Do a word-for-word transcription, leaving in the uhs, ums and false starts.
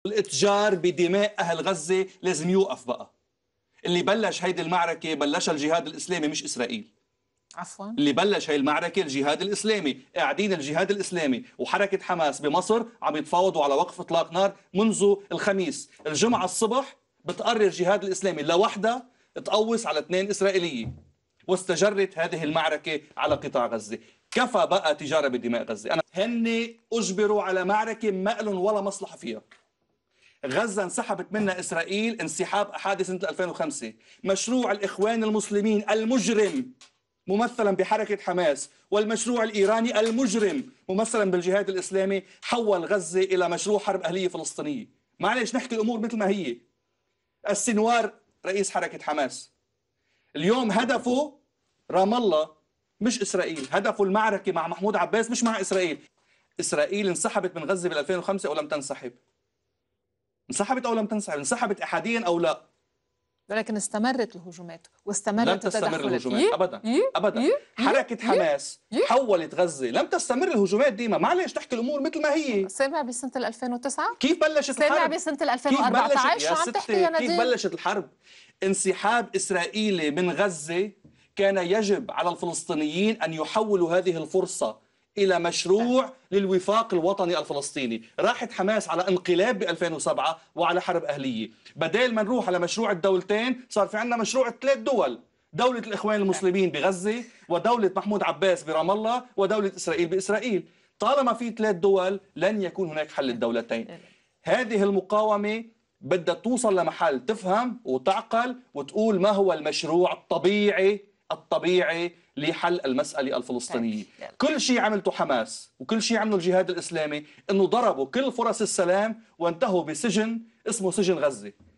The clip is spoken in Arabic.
الاتجار بدماء أهل غزة لازم يوقف بقى. اللي بلش هيدي المعركة بلشها الجهاد الإسلامي مش إسرائيل. عفوا اللي بلش هاي المعركة الجهاد الإسلامي. قاعدين الجهاد الإسلامي وحركة حماس بمصر عم يتفاوضوا على وقف إطلاق نار منذ الخميس. الجمعة الصبح بتقرر الجهاد الإسلامي لوحدة تقوس على اثنين إسرائيلية، واستجرت هذه المعركة على قطاع غزة. كفى بقى تجارة بدماء غزة. أنا هن أجبروا على معركة ما لهم ولا مصلحة فيها. غزة انسحبت منها إسرائيل انسحاب أحادي سنة ألفين وخمسة. مشروع الإخوان المسلمين المجرم ممثلا بحركة حماس والمشروع الإيراني المجرم ممثلا بالجهاد الإسلامي حول غزة إلى مشروع حرب أهلية فلسطينية. معلش نحكي الأمور مثل ما هي. السنوار رئيس حركة حماس اليوم هدفه رام الله مش إسرائيل، هدفه المعركة مع محمود عباس مش مع إسرائيل. إسرائيل انسحبت من غزة بال ألفين وخمسة أو لم تنسحب؟ انسحبت أو لم تنسحب؟ انسحبت أحاديا أو لا؟ ولكن استمرت الهجومات واستمرت لم تستمر الهجومات إيه؟ ابدا إيه؟ ابدا إيه؟ حركه إيه؟ حماس إيه؟ حولت غزه. لم تستمر الهجومات ديما. معلش تحكي الامور مثل ما هي. سامع بسنه ألفين وتسعة كيف بلشت سامع الحرب؟ بسنه ألفين وأربعة عشر شو عم تحكي يا نديم؟ كيف بلشت الحرب؟ انسحاب اسرائيلي من غزه كان يجب على الفلسطينيين ان يحولوا هذه الفرصه إلى مشروع للوفاق الوطني الفلسطيني. راحت حماس على انقلاب ب ألفين وسبعة وعلى حرب أهلية. بدال ما نروح على مشروع الدولتين صار في عندنا مشروع ثلاث دول، دولة الإخوان المسلمين بغزة ودولة محمود عباس برام الله ودولة إسرائيل بإسرائيل. طالما في ثلاث دول لن يكون هناك حل الدولتين. هذه المقاومة بدها توصل لمحل تفهم وتعقل وتقول ما هو المشروع الطبيعي الطبيعي لحل المسألة الفلسطينية. كل شيء عملته حماس وكل شيء عمله الجهاد الإسلامي إنه ضربوا كل فرص السلام وانتهوا بسجن اسمه سجن غزة.